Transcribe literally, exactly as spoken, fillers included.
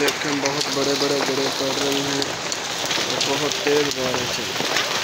देखें बहुत बड़े बड़े गिरे पड़ रही हैं और बहुत तेज़ बारिश है।